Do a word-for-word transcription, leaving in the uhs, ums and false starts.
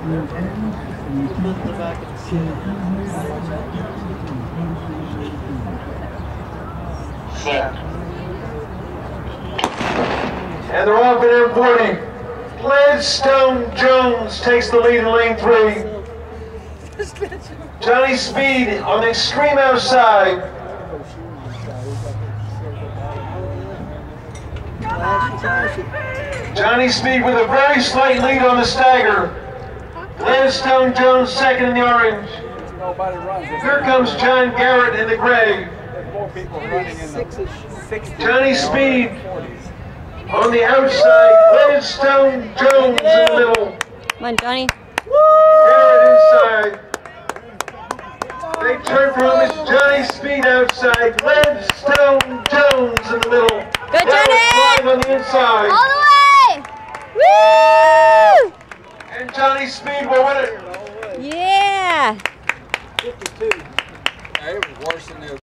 And they're off at M forty. Gladstone Jones takes the lead in lane three. Johnny Speed on the extreme outside. Johnny Speed with a very slight lead on the stagger. Gladstone Jones second in the orange. Here comes John Garrett in the gray. Johnny Speed on the outside. Gladstone Jones in the middle. Come on, Johnny. Garrett inside. They turn from him. It's Johnny Speed outside. Gladstone Jones in the middle. Good, Johnny! Live on the inside. All the way! Woo! And Johnny Speed will win it. Yeah! fifty-two. Yeah, it was worse than the